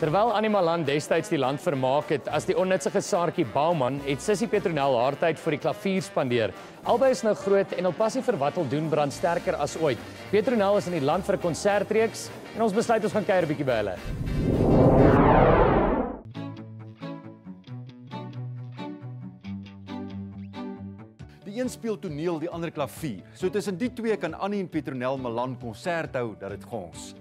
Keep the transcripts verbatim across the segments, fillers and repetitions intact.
Terwyl Annie Malan destyds die land vermaak het as die onnutsige Saartjie Bouman, het Sissie Petronel haar tyd vir die klavier spandeer. Albei is nou groot en hul passie vir wat hulle doen brand sterker as ooit. Petronel is in die land vir 'n konsertreeks en ons besluit ons gaan kuier 'n bietjie by hulle. Die een speel toneel, die ander klavier. So tussen die twee kan Annie en Petronel Malan konsert hou dat dit gons.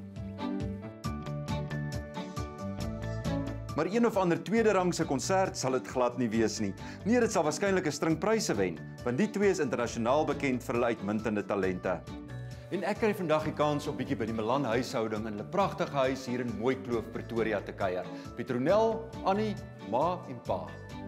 Maar een of ander tweede rangse konsert sal dit glad nie wees nie. Nee, dit sal waarskynlik 'n string pryse wen, want die twee is internasionaal bekend vir hulle uitmuntende talente. En ek kry vandag die kans om bietjie by die Malan huishouding in hulle pragtige huis hier in Mooikloof, Pretoria te kuier. Petronel, Annie, ma en pa.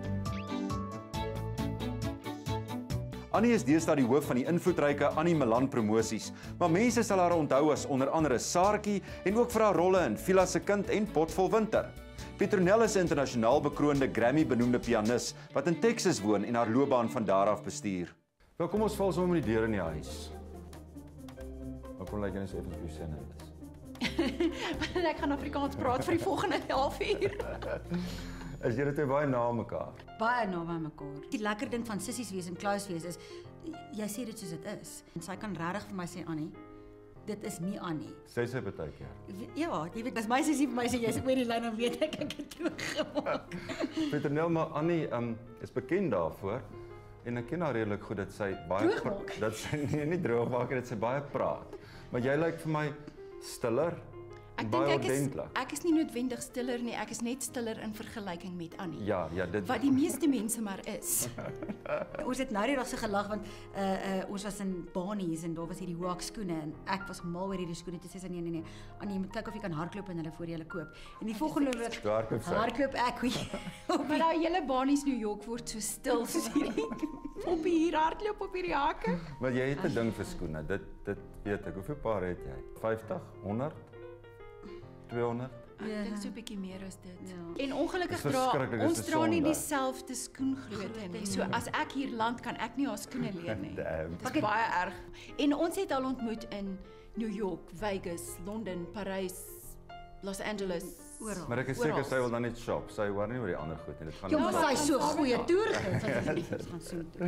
Annie is deesdae die hoof van die invloedryke Annie Malan Promosies, maar mense sal haar onthou as onder andere Saartjie en ook vir haar rolle in Vila se kind en Potvol Winter. Petronel is 'n internasionaal bekroonde Grammy-benoemde pianis wat in Texas woon en haar loopbaan van daar af bestuur. Wel, kom ons val sommer met die deur in die huis. Maar kom lyk jy net so effens besin is. Ek gaan Afrikaans praat vir die volgende halfuur. Is julle twee baie na mekaar? Baie naby aan mekaar. Die lekker ding van sissies wees en Klaus wees is jy sê dit soos dit is. En sy kan regtig vir my sê, Annie, dit is nie Annie. Sê sy partykeer. Ja, jy weet, as my sussie vir my sê jy's oor die lyn, dan weet ek ek het droog gemaak. Petronel, maar Annie um, is bekend daarvoor en ek ken haar redelik goed dat sy baie Droog maak? dat sy nee, nie droog maak, dat sy baie praat. Maar jy lyk vir my stiller. Ek baie dink ek is, ordentlik. ek is nie noodwendig stiller nie, ek is net stiller in vergelyking met Annie. Ja, ja, dit Wat die meeste mense maar is. Ons het nou die dag so gelag want uh, uh, ons was in Barney's en daar was hierdie hoek skoene en ek was mal oor hierdie skoene. Toe sê sy nee nee nee, Annie, jy moet kyk of jy kan hardloop en hulle voor jy hulle koop. En die volgende week hardloop sy. hardloop ek. Maar daai hele Barney's New York word so stil soos hierdie op hier hardloop op hierdie hakke. Maar jy het 'n ding vir skoene. Dit dit weet ek. Hoeveel paar het jy? vyftig, honderd, tweehonderd? Ek Ja. dink so 'n bietjie meer as dit. Ja. En ongelukkig Dis dra verskriklik, dis ons te dra nie sonde. dieselfde skoengrootte nie. So as ek hier land kan ek nie haar skoene leer nie. Damn. Dit is baie erg. En ons het al ontmoet in New York, Vegas, Londen, Parys, Los Angeles. Oral. Maar ek is seker sy wil dan net shop. Sy worry nie oor die ander goed nie. Dit gaan Ja, net maar shop. sy so goeie toer gehad. Sy het ons gaan soen toe.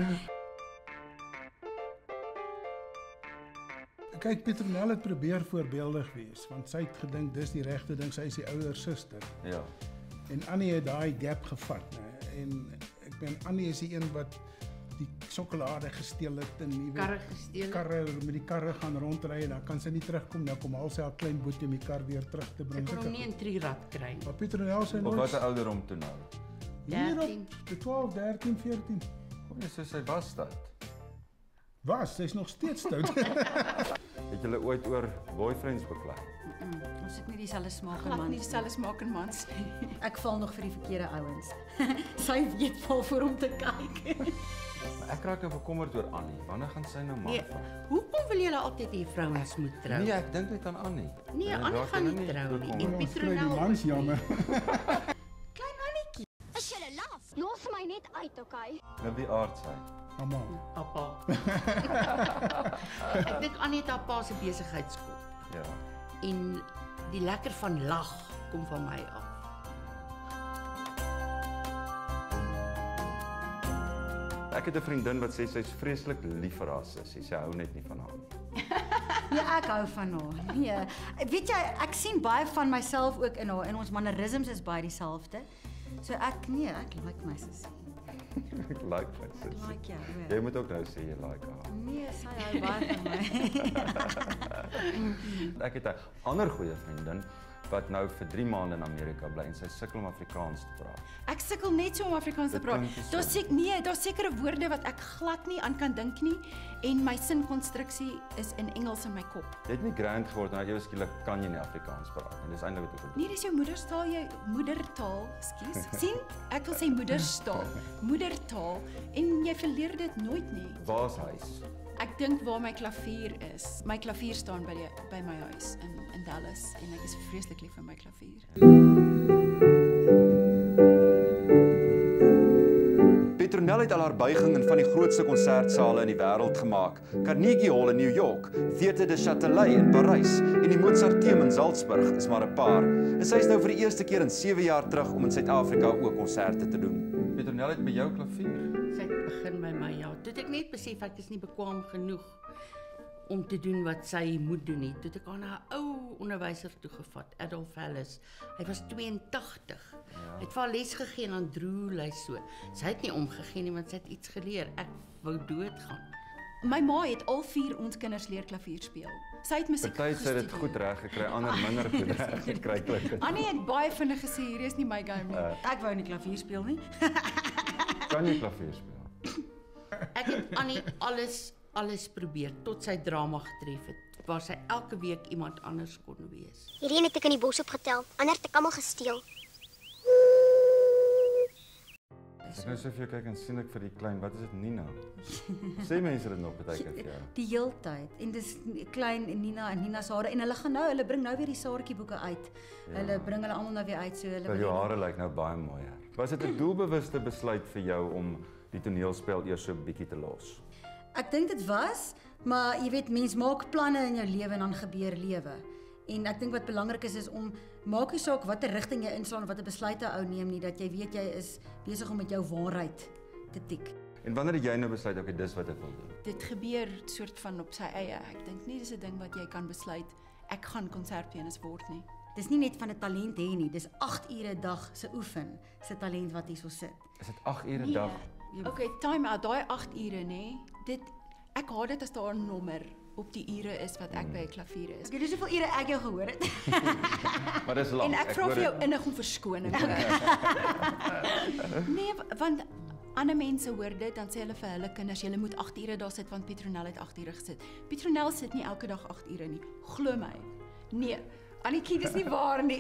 Kyk, Petronel het probeer voorbeeldig wees, want sy het gedink dis die regte ding, sy is die ouer suster. Ja. En Annie het daai gap gevat, né? En ek ben Annie is die een wat die sokkelade gesteel het en jy weet Karre gesteel. karre met die karre gaan rondry en dan kan sy nie terugkom, nou kom al sy haar klein boetie om die kar weer terug te Ek bring. kon hom nie in Trierad kry nie. Maar Petronel sê Op nooit watter ouderdom toe nou? hier op dertien. die twaalf, dertien, veertien. Kom jy so sy was dit. Was, sy's nog steeds stout. Het julle ooit oor boyfriends beklei? Mm, ons het nie dieselfde smaak in Glad nie mans. dieselfde smaak in mans nie. Ek val nog vir die verkeerde ouens. Sy weet wel vir hom te kyk. Maar ek raak nou bekommerd oor Annie. Wanneer gaan sy nou man Nee, vat? hoekom wil julle altyd hê vrouens moet trou? Nee, ek dink net aan Annie. Nee, En Annie raak gaan julle nie trou nie. bekommerd? En Ons kry Petronel die mans jammer. As jy laf, los my net uit, okay? Nou wie aard sy? Mamma. Appa. Ek dink Annie het haar pa se besigheidskop. Ja. En die lekker van lag kom van my af. Ek het 'n vriendin wat sê sy's vreeslik lief vir haar sussie. Sy hou net nie van haar nie. Ja, ek hou van haar. Nee, weet jy, ek sien baie van myself ook in haar en ons mannerisms is baie dieselfde. So ek nee, ek like my sussie. Ek like my sussie. Like jou. Jy Ja. moet ook nou sê jy like haar. Nee, sy hou baie van my. Ek het 'n ander goeie vriendin wat nou vir drie maande in Amerika bly en sy sukkel om Afrikaans te praat. Ek sukkel net so om Afrikaans te Dit praat. klink nie so. Daar's sek nee, daar's sekere woorde wat ek glad nie aan kan dink nie en my sinkonstruksie is in Engels in my kop. Jy het nie grand geword en ewe skielik kan jy nie Afrikaans praat nie. Dis eintlik wat ek bedoel. Nee, dis jou moederstaal, jou moedertaal, ekskuus. sien? Ek wil sê moederstaal, moedertaal en jy verleer dit nooit nie. Waar's huis? Ek dink waar my klavier is. My klavier staan by die by my huis in in Dallas en ek is vreeslik lief vir my klavier. Petronel het al haar buiging in van die grootste konsertsale in die wêreld gemaak. Carnegie Hall in New York, Theatre de Châtelet in Parys en die Mozarteum in Salzburg is maar 'n paar. En sy is nou vir die eerste keer in sewe jaar terug om in Suid-Afrika ook konserte te doen. Petronel het by jou klavier. Sy het begin by my, ja. Toe het ek net besef ek is nie bekwaam genoeg om te doen wat sy moet doen nie. Toe het ek aan 'n ou onderwyser toegevat, Adolf Hallis. Hy was twee en tagtig. Ja. Hy het vir haar les gegee en dan droel hy so. Sy het nie omgegee nie, want sy het iets geleer. Ek wou doodgaan. My ma het al vier ons kinders leer klavier speel. Sy het musiek Party sy het dit goed reg gekry, ander minder goed reg gekry. Annie het baie vinnig gesê, hierdie is nie my game nie. Uh, Ek wou nie klavier speel nie. Kan jy klavier speel? Ek het Annie alles alles probeer tot sy drama getref het, waar sy elke week iemand anders kon wees. Hierdie het ek in die bos opgetel, ander het ek almal gesteel. Ek nou so vir jou kyk en sien ek vir die klein, wat is dit Nina? Sê mense dit nog baie keer vir jou? Die heeltyd. En dis klein Nina en Nina se hare en hulle gaan nou, hulle bring nou weer die Saartjie boeke uit. Ja. Hulle bring hulle almal nou weer uit, so hulle Jou wil hare lyk nou baie mooier. Was dit 'n doelbewuste besluit vir jou om die toneelspel eers so 'n bietjie te los? Ek dink dit was, maar jy weet mens maak planne in jou lewe en dan gebeur lewe. En ek dink wat belangrik is is om maak nie saak watter rigting jy inslaan of watter besluite ou neem nie, dat jy weet jy is besig om met jou waarheid te tik. En wanneer het jy nou besluit okay, dis wat ek wil doen? Dit gebeur soort van op sy eie. Ek dink nie dis 'n ding wat jy kan besluit ek gaan konsertpianis word nie. Dis nie net van 'n talent hê nie, dis agt ure 'n dag se oefen, se talent wat hierso sit. Is dit agt ure 'n dag? Okay, time out, daai agt ure nê. Dit ek haat dit as daar 'n nommer op die ure is wat ek by 'n klavier is. Ek weet hoeveel ure ek jou gehoor het. Maar dis lank. En ek vra vir jou innig om verskoning. Nee, want ander mense hoor dit, dan sê hulle vir hulle kinders, julle moet agt ure daar sit want Petronel het agt ure gesit. Petronel sit nie elke dag agt ure nie. Glo my. Nee, Annetjie, dis nie waar nie.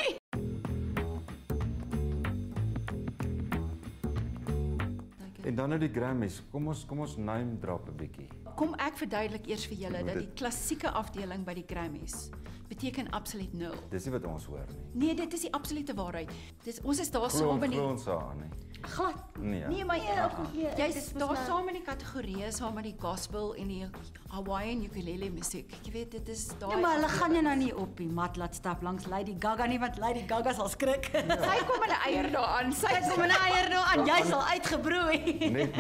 En dan nou die Grammys. Kom ons kom ons name drop 'n bietjie. Kom ek verduidelik eers vir julle dat die klassieke afdeling by die Grammys beteken absoluut nul. Dis nie wat ons hoor nie. Nee, dit is die absolute waarheid. Dis ons is daar Glo saam in die glo ons aan nie. Glad. Nee. Nee, maar Ja, nee, jy's dit is daar mos nou- saam in die kategorieë saam met die gospel en die Hawaiian ukulele musiek. Jy weet dit is daai. Ja, maar hulle gaan jou nou nie op die mat laat stap langs Lady Gaga nie, want Lady Gaga sal skrik. Sy kom in 'n eier daaraan. Sy Sy kom in 'n eier daaraan, jy sal uitgebroei. Net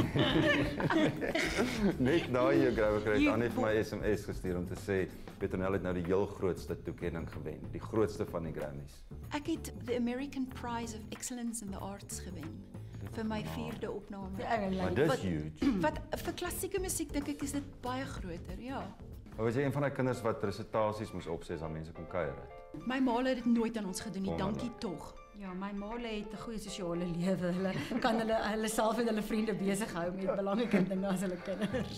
Net na jou grawe kry het Annie vir my S M S gestuur om te sê Petronel het nou die heel grootste toekenning gewen, die grootste van die Grammys. Ek het the American Prize of Excellence in the Arts gewen vir my vierde opname. Maar dis Wat- huge. Wat vir klassieke musiek dink ek is dit baie groter, ja. Maar was jy een van daai kinders wat resitasies moes opsê as aan mense kom kuier het? My ma het dit nooit aan ons gedoen nie, Wonderlik. dankie tog. Ja, my ma het 'n goeie sosiale lewe. Hulle kan hulle hulle self en hulle vriende besig hou met belangrike dinge as hulle kinders.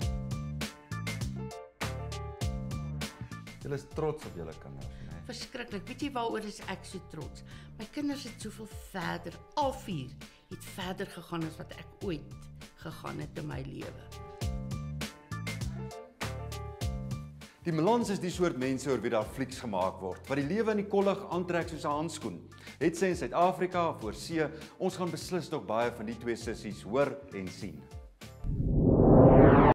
Julle is trots op julle kinders, né? Verskriklik. Weet jy waaroor is ek so trots? My kinders het soveel verder, al vier, het verder gegaan as wat ek ooit gegaan het in my lewe. Die Melons is die soort mense oor wie daar flieks gemaak word, wat die lewe in die kollig aantrek soos 'n handskoen. Het sy in Suid-Afrika of oorsee, ons gaan beslis nog baie van die twee sissies hoor en sien.